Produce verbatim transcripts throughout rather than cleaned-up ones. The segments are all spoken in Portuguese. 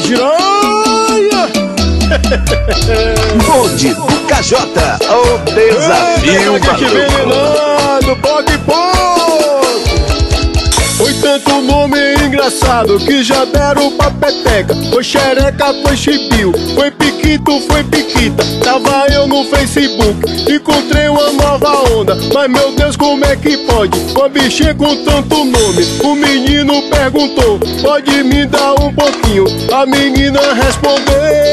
Giranha. Bonde do Cajota, o desafio é, que venenado, pouco e pouco. Foi tanto nome engraçado que já deram pra peteca. Foi xereca, foi chibio, foi piquito, foi piquita. Tava eu no Facebook, encontrei uma nova onda. Mas meu Deus, como é que pode? Uma bichinha com tanto nome. O menino perguntou, pode me dar um pouquinho? A menina respondeu,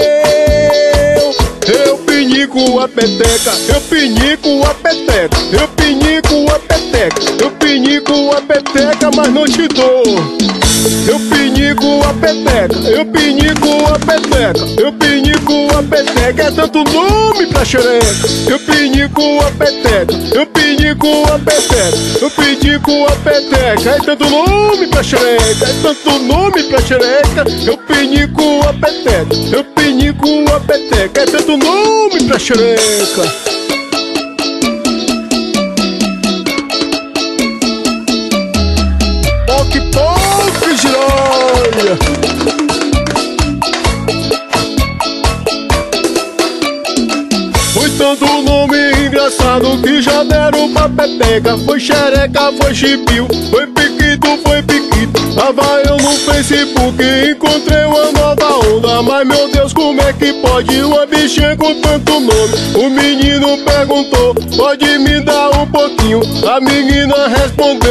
eu pinico a peteca, eu pinico a peteca, eu pinico a peteca, eu pinico a peteca, mas não te dou. Eu pinico a peteca, eu pinico a peteca, eu pinico a peteca, é tanto nome pra xereca. Eu pinico a peteca, eu pinico a peteca, eu pinico a peteca, é tanto nome pra xereca, é tanto nome pra xereca. Eu pinico a peteca, eu pinico a peteca, é tanto nome pra xereca. Pouco e pouco, Giranha. Foi tanto nome engraçado que já deram pra peteca. Foi xereca, foi chibio, foi piquito, foi piquito. Tava eu no Facebook, encontrei uma nova onda. Mas meu Deus, como é que pode uma bichinha com tanto nome? O menino perguntou, pode me dar um pouquinho? A menina respondeu,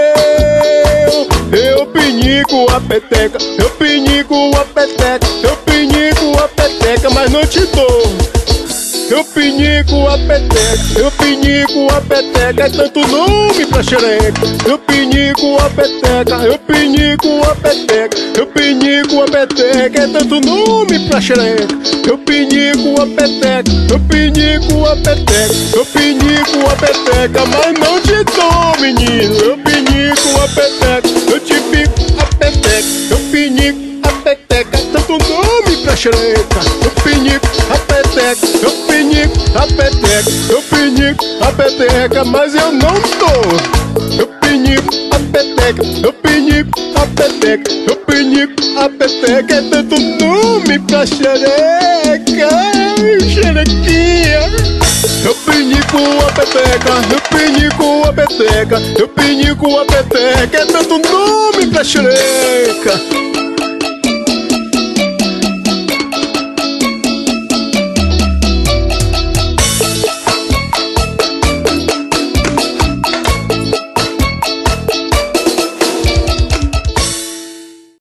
eu pinico a peteca, eu pinico a peteca, eu pinico a peteca, mas não te dou. Eu pinico a peteca, eu pinico a peteca, é tanto nome pra xereca. Eu pinico a peteca, eu pinico a peteca, eu pinico a peteca, é tanto nome pra xereca. Eu pinico a peteca, eu pinico a peteca, eu pinico a peteca, mas não te dou, menino. Eu pinico a peteca, eu te pico a peteca, eu pinico a peteca, é tanto nome pra xereca. Eu pinico a peteca, eu pinico a peteca, eu pinico a peteca, mas eu não dou. Eu pinico a peteca, eu pinico a peteca, eu pinico a peteca, é tanto nome pra xereca, xerequinha. Eu pinico a peteca, eu pinico a peteca, eu pinico a peteca, é tanto nome pra xereca.